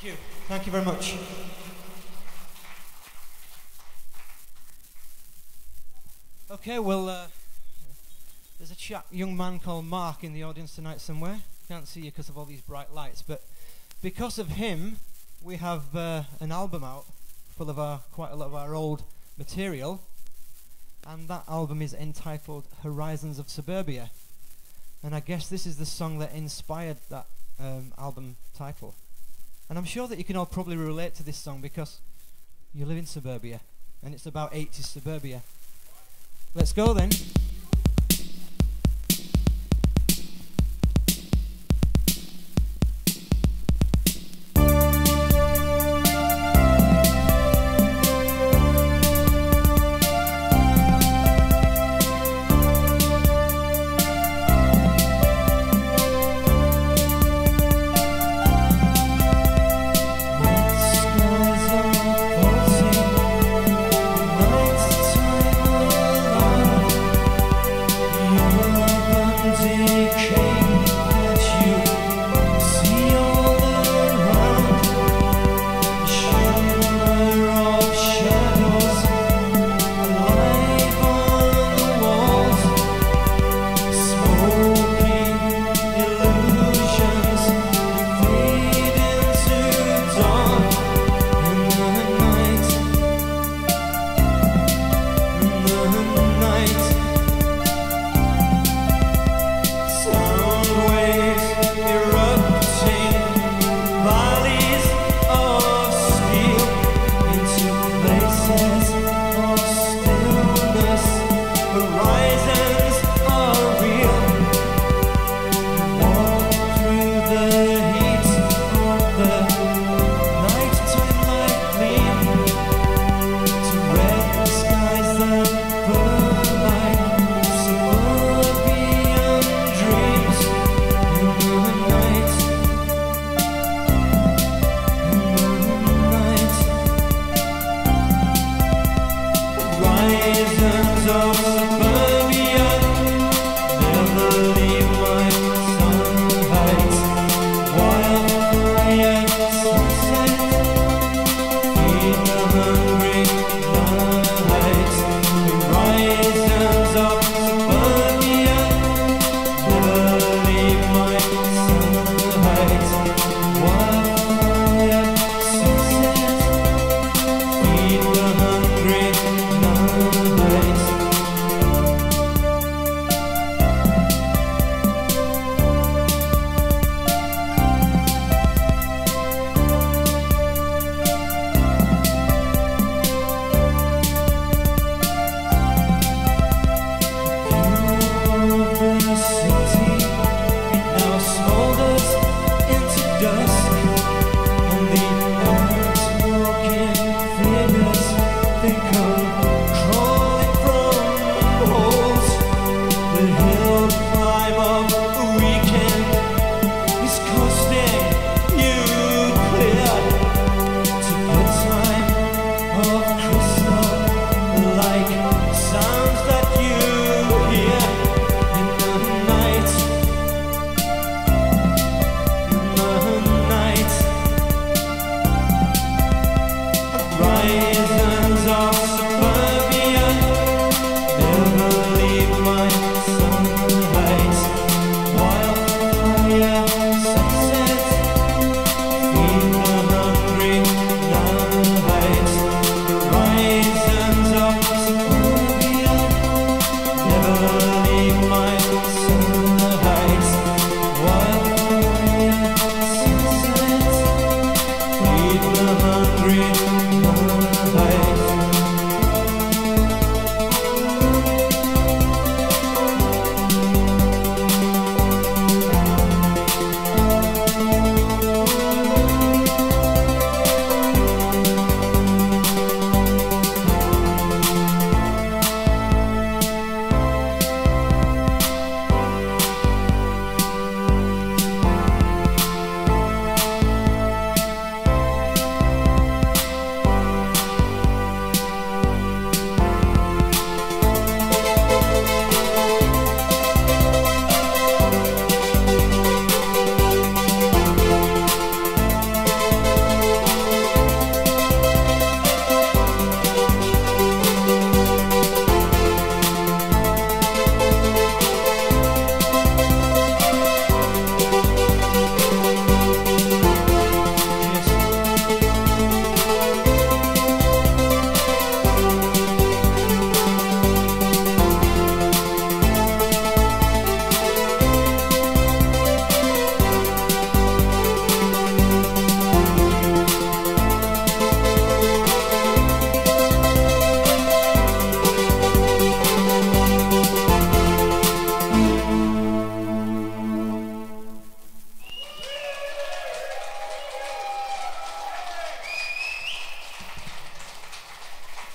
Thank you. Thank you very much. Okay, well, there's a young man called Mark in the audience tonight somewhere. Can't see you because of all these bright lights, but because of him, we have an album out full of quite a lot of our old material, and that album is entitled Horizons of Suburbia. And I guess this is the song that inspired that album title. And I'm sure that you can all probably relate to this song because you live in suburbia, and it's about 80s suburbia. Let's go then. Time alive.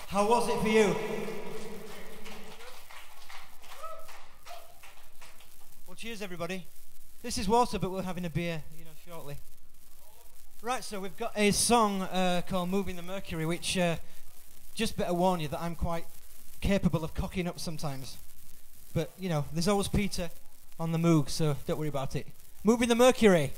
How was it for you? Well, cheers, everybody. This is water, but we're having a beer, shortly. Right, so we've got a song called Moving the Mercury, which just better warn you that I'm quite capable of cocking up sometimes. But, there's always Peter on the Moog, so don't worry about it. Moving the Mercury.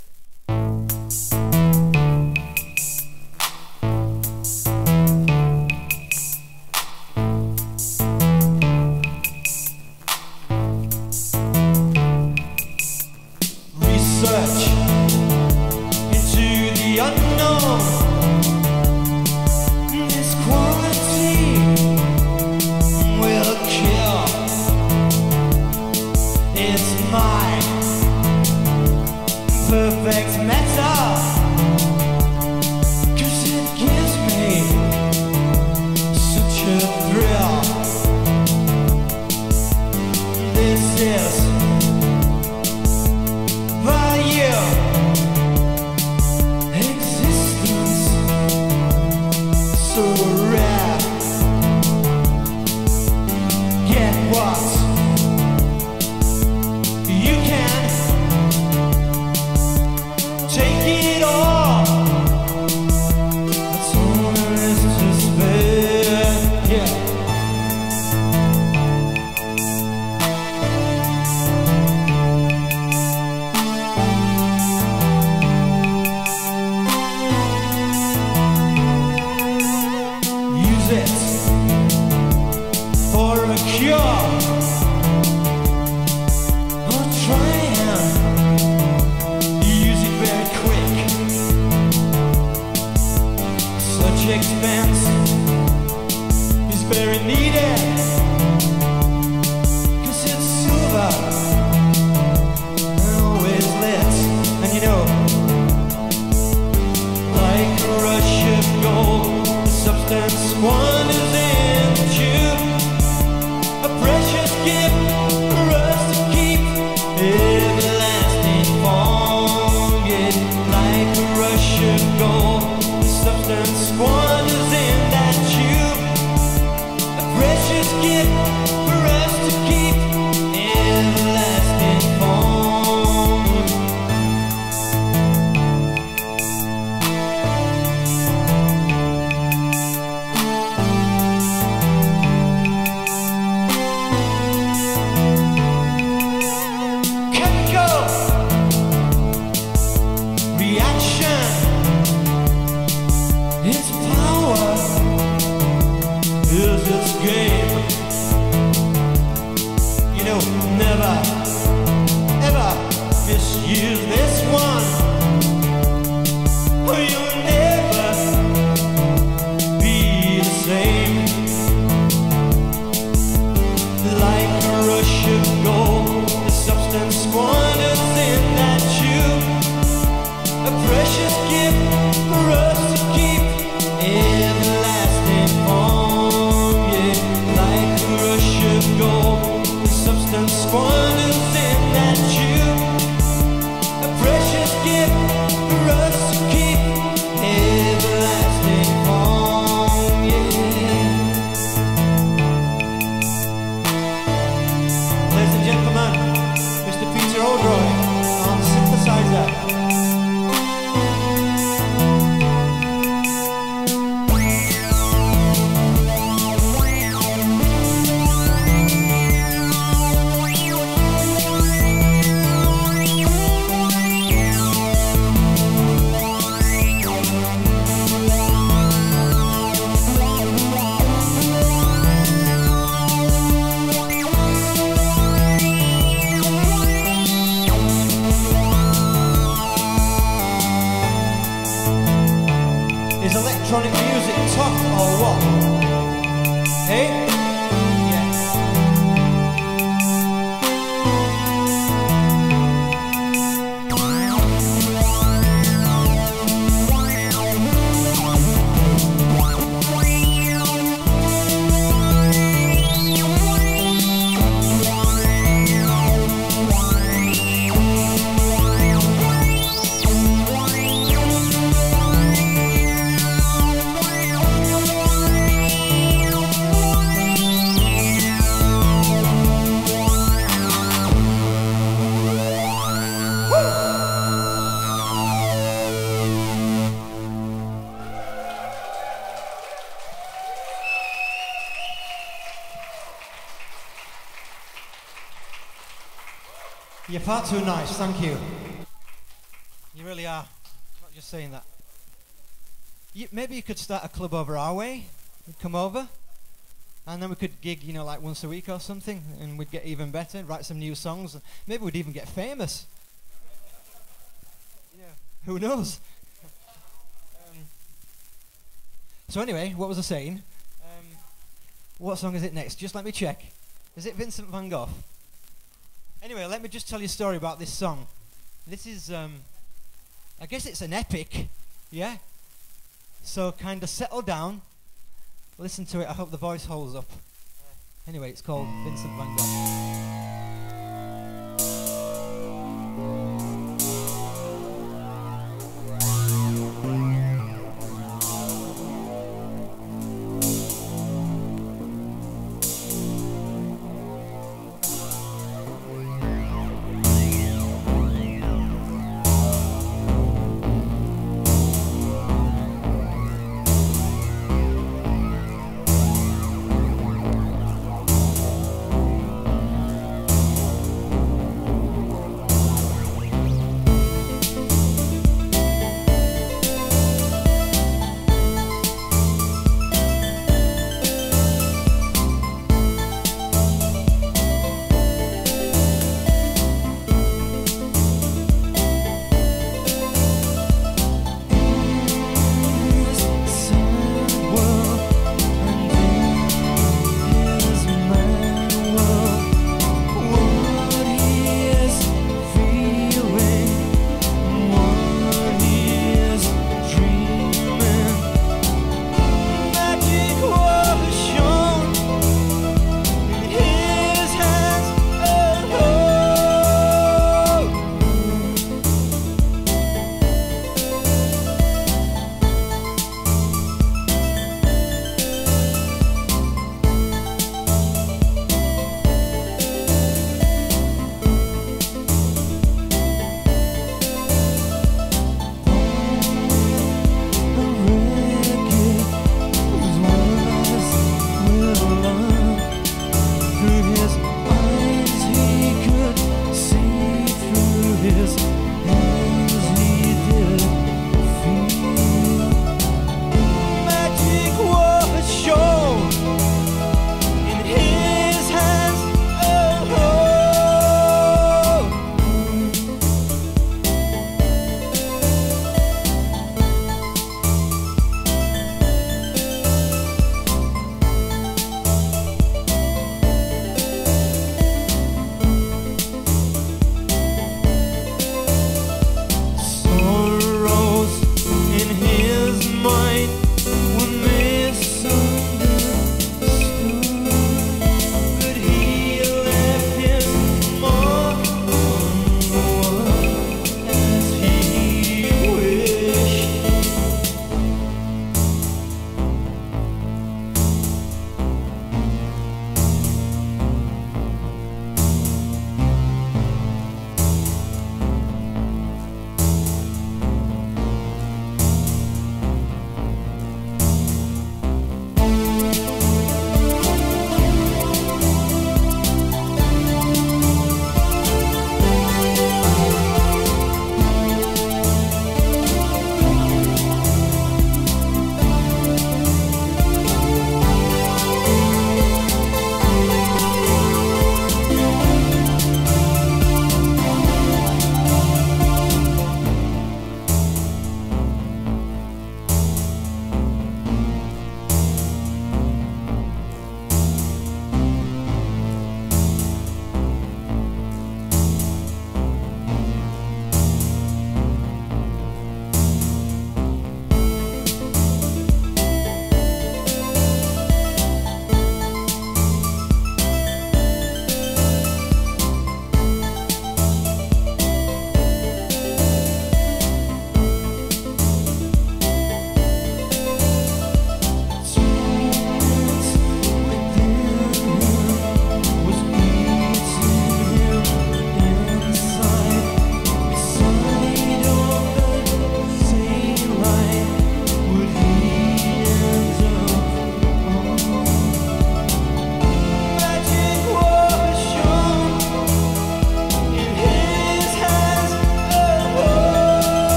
You're far too nice, thank you. You really are. Not just saying that. Maybe you could start a club over our way. You'd come over, and then we could gig, you know, like once a week or something, and we'd get even better, write some new songs, and maybe we'd even get famous. Yeah. Who knows? So anyway, what was I saying? What song is it next? Just let me check. Is it Vincent van Gogh? Anyway, let me just tell you a story about this song. This is, I guess it's an epic, yeah? So kind of settle down, listen to it, I hope the voice holds up. Anyway, it's called Vincent van Gogh.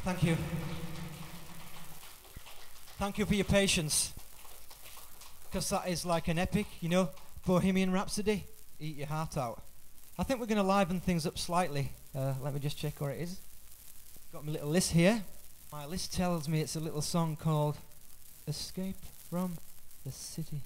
Thank you. Thank you for your patience. Because that is like an epic, you know, Bohemian Rhapsody. Eat your heart out. I think we're going to liven things up slightly. Let me just check where it is. Got my little list here. My list tells me it's a little song called Escape from the City.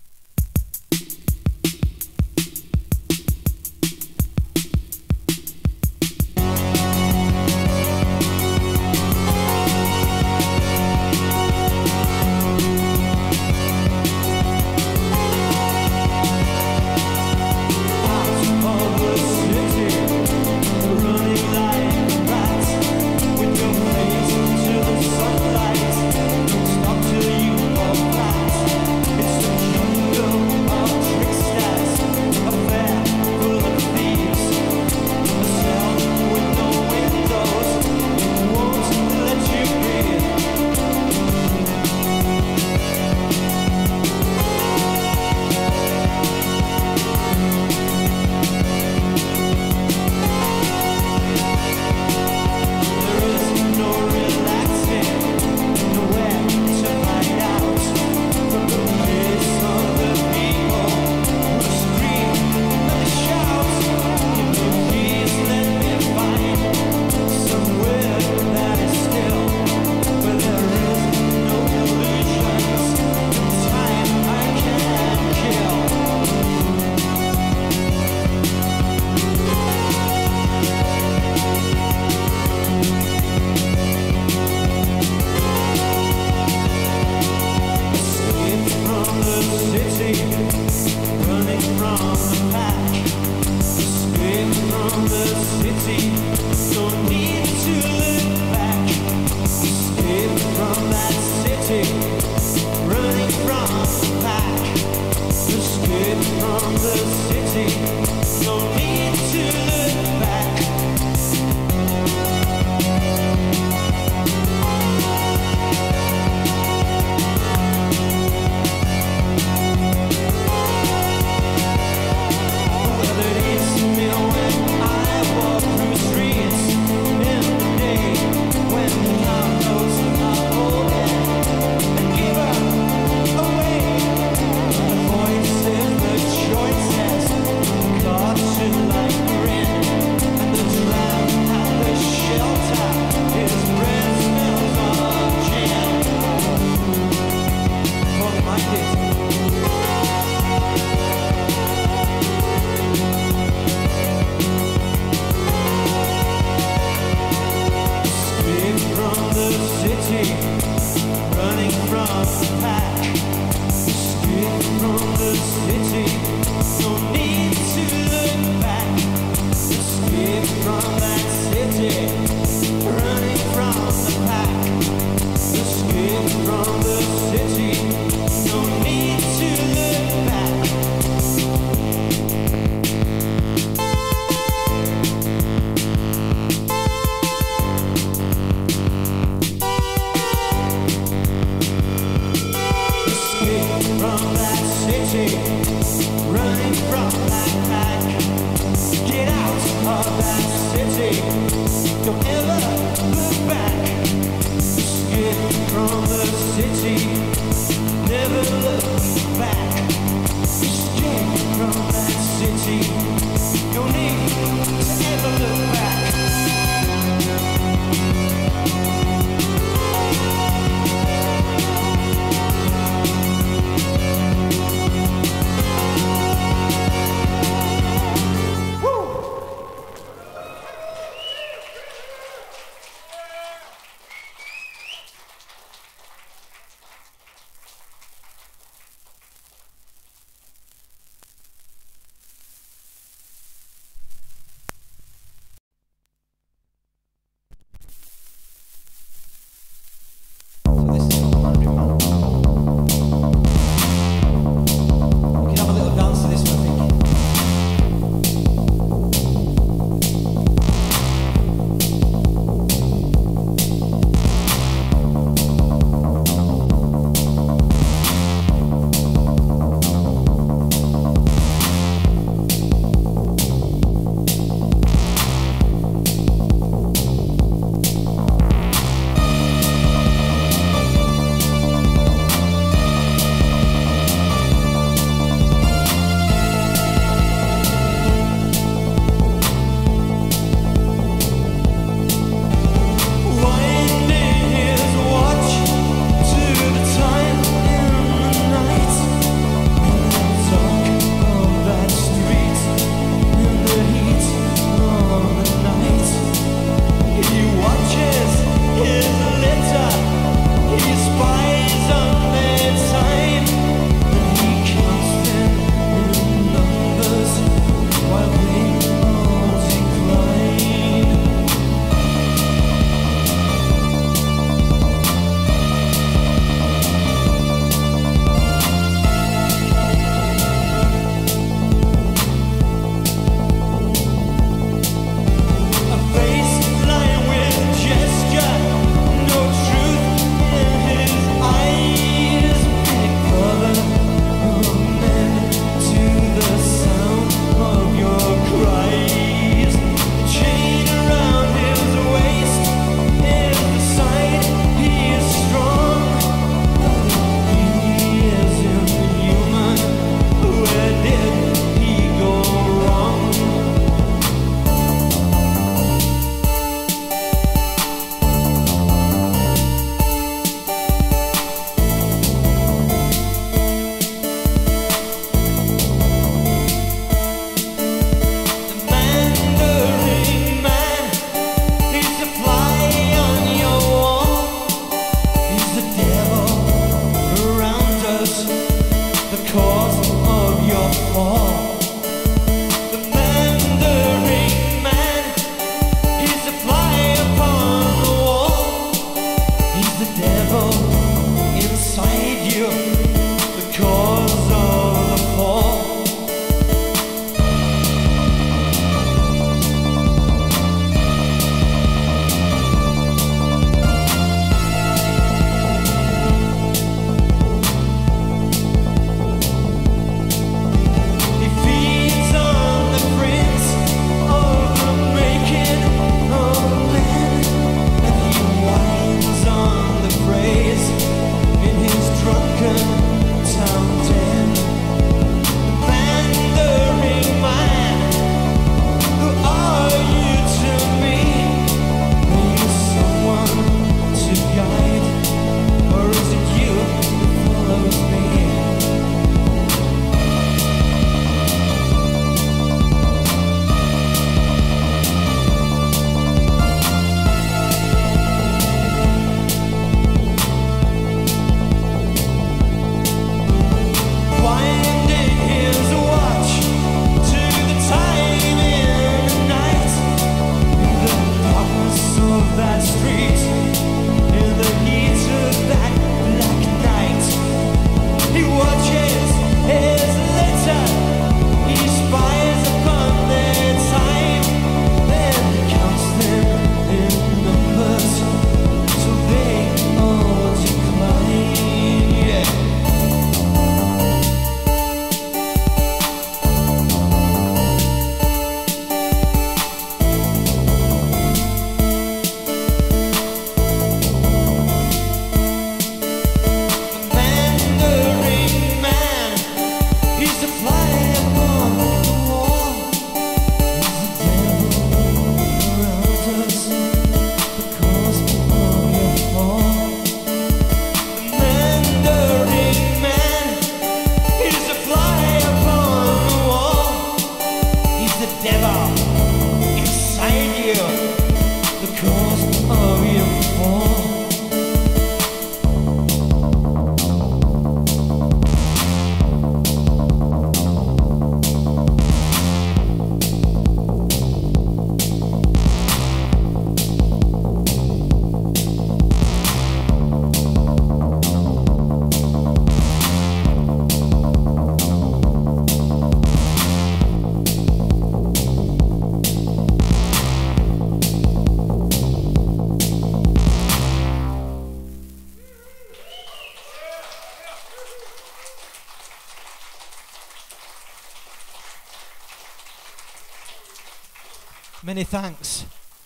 Many thanks.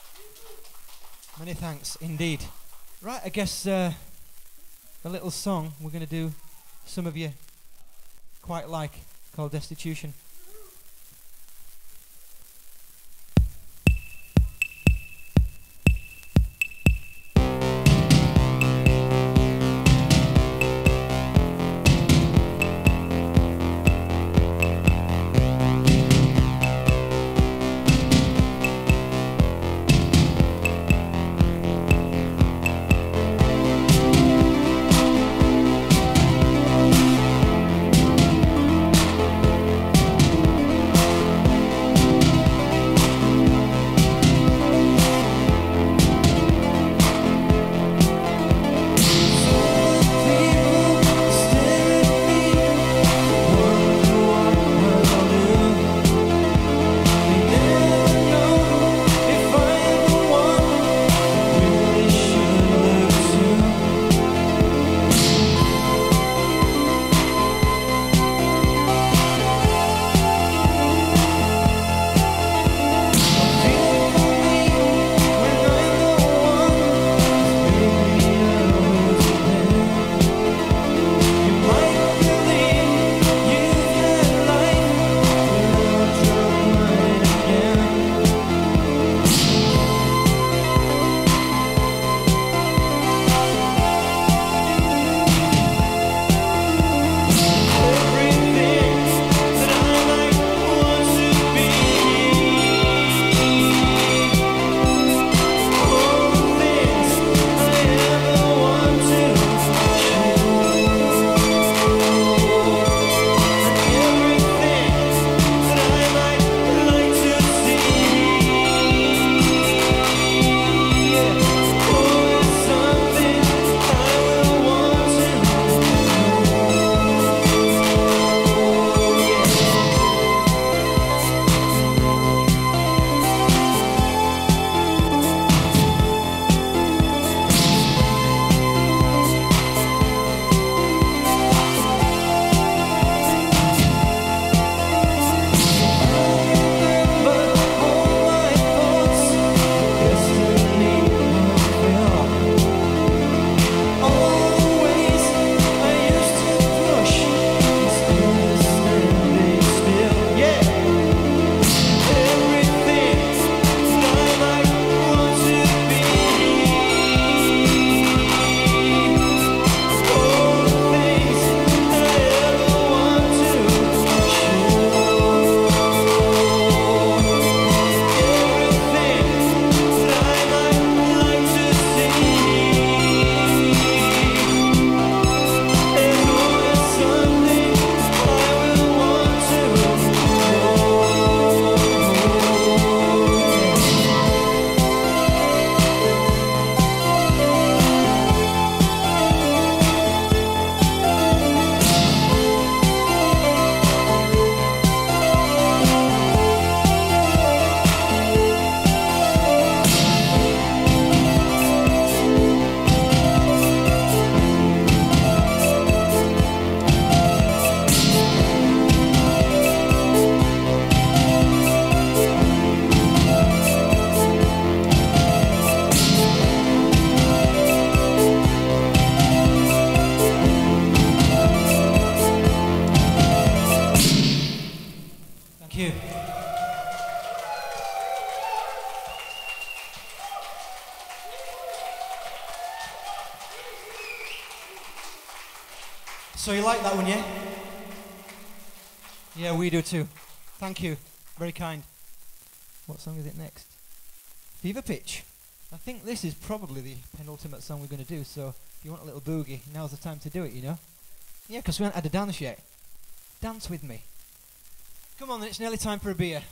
Many thanks indeed. Right, I guess a little song we're going to do, some of you quite like, called Destitution. So you like that one, yeah? Yeah, we do too. Thank you. Very kind. What song is it next? Fever Pitch. I think this is probably the penultimate song we're going to do, so if you want a little boogie, now's the time to do it, you know? Yeah, because we haven't had a dance yet. Dance with me. Come on then, it's nearly time for a beer.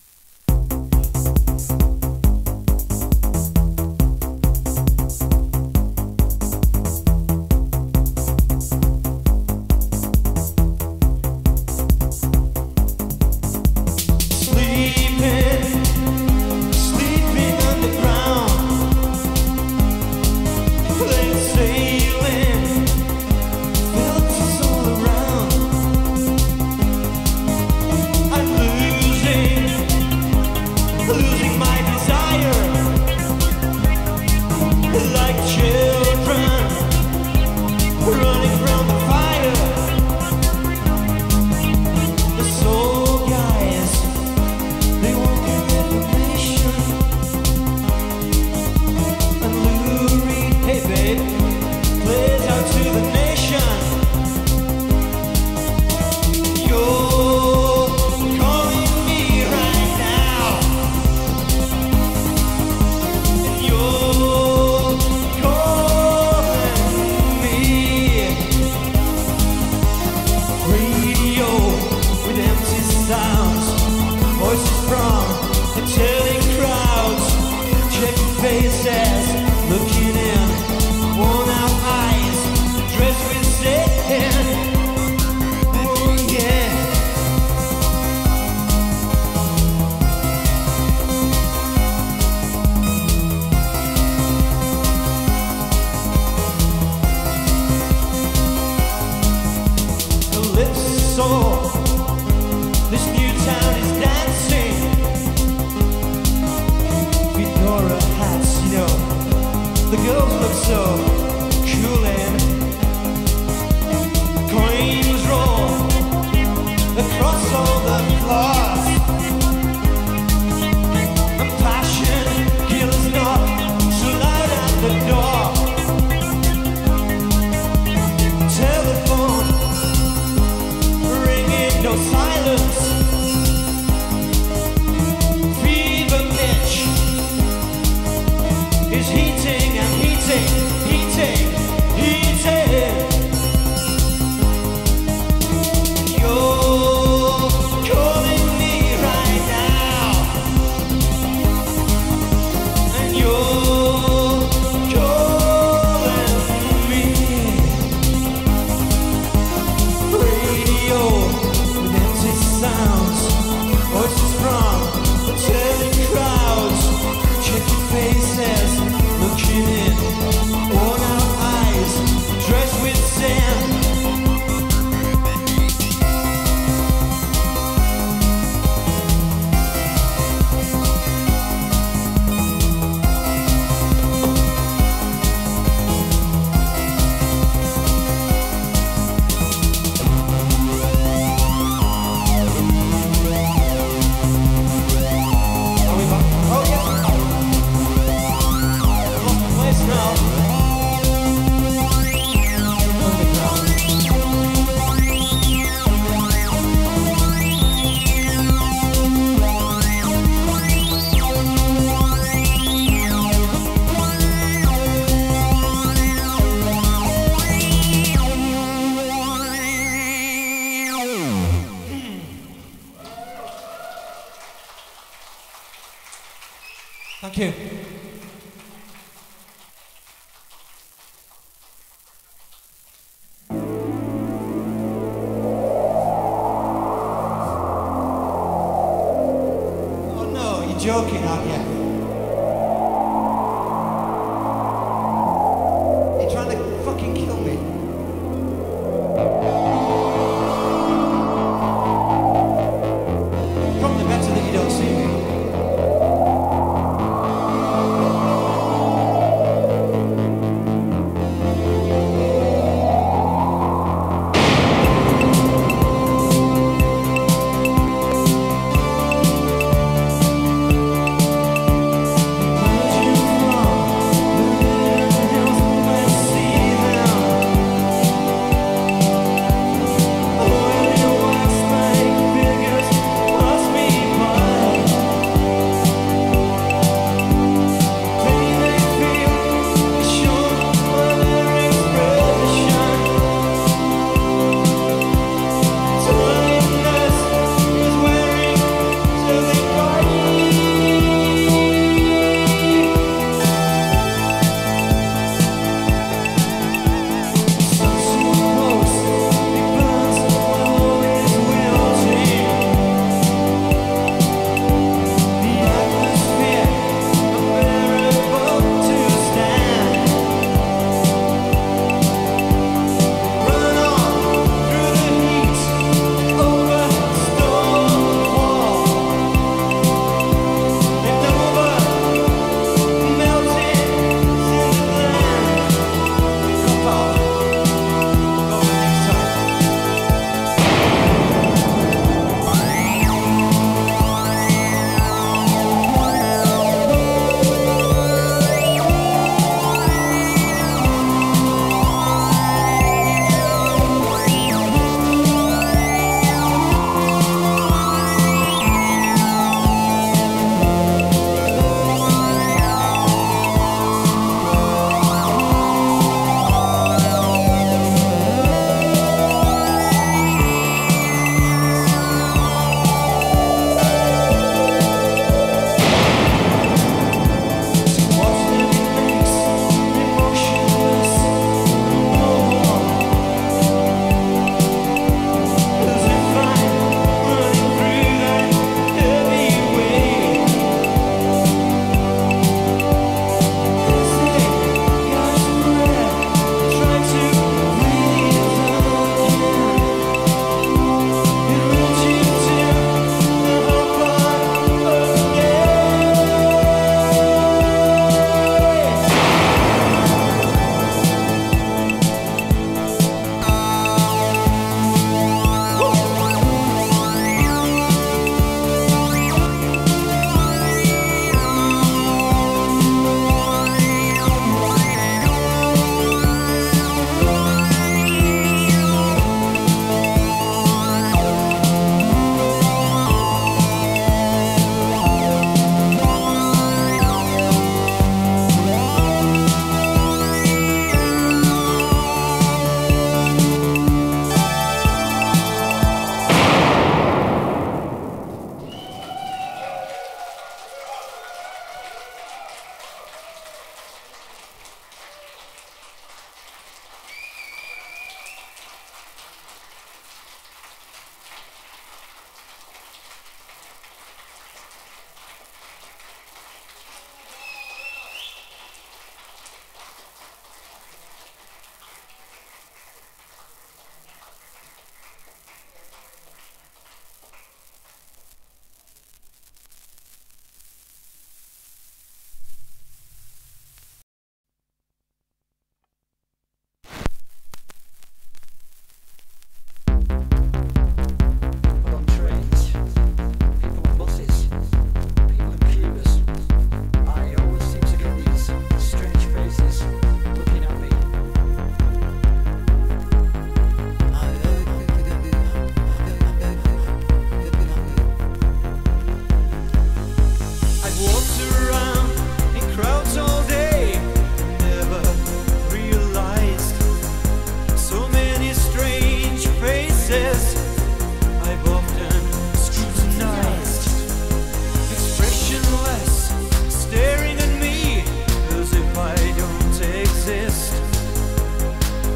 Thank you. Oh no, you're joking, aren't you? You're trying to fucking kill me. Probably better that you don't see me.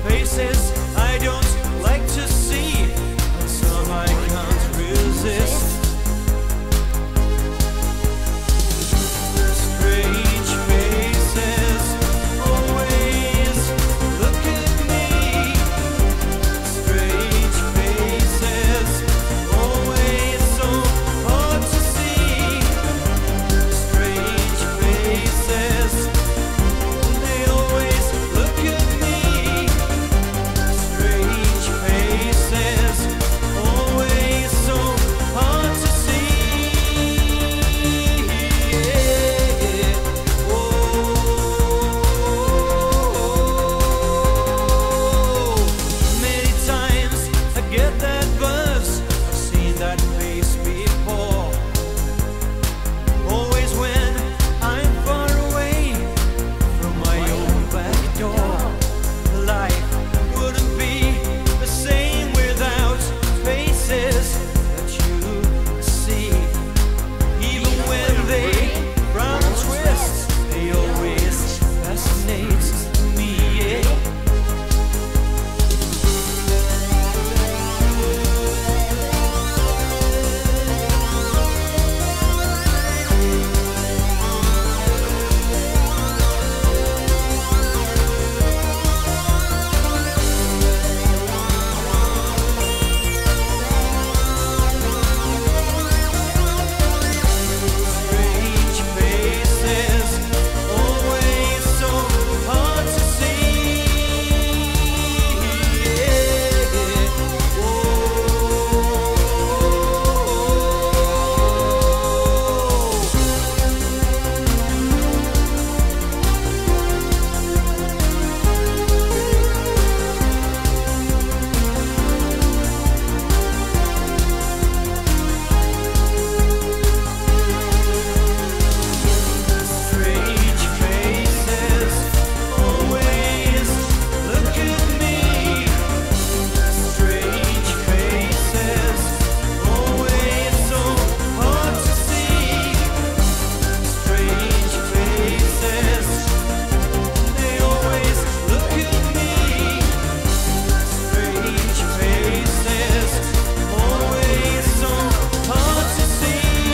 faces I don't like to see, and some I can't resist. Strange faces always look at me. Strange faces always so hard to see. Strange faces, they always look at me. Strange faces always so hard to see. Many times I get that buzz. I've seen that face before. Always when I'm far away from my own back door. Life wouldn't be the same without faces that you see. Even when they frown and twist, they always fascinate me. Strange faces, always so hard to see. Strange faces always look at me. Strange faces always so hard to see. Strange faces, they always look at me. Strange faces always so hard to see.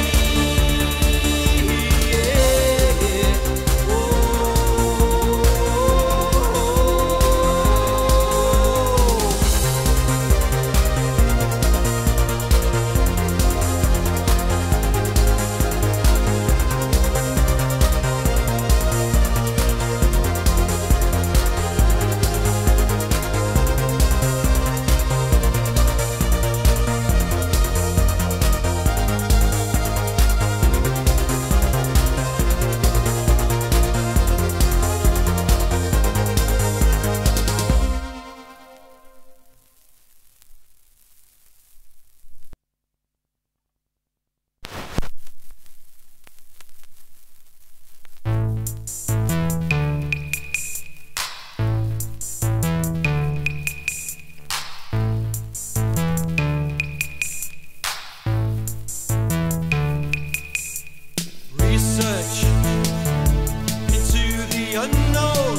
Research into the unknown.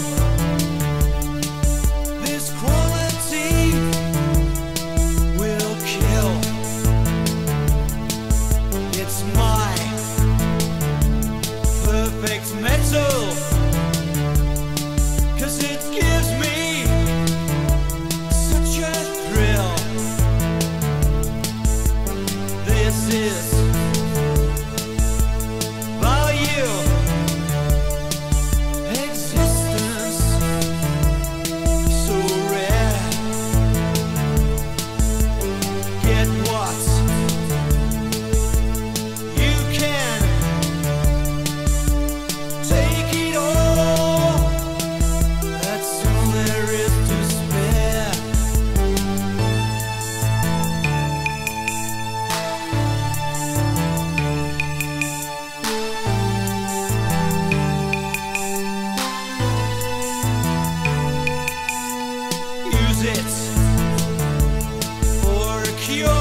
This quality will kill. It's my perfect metal, 'cause it gives me such a thrill. This is value, existence, so rare. Get what you can, take it all. That's all there is to spare. Use it for a cure.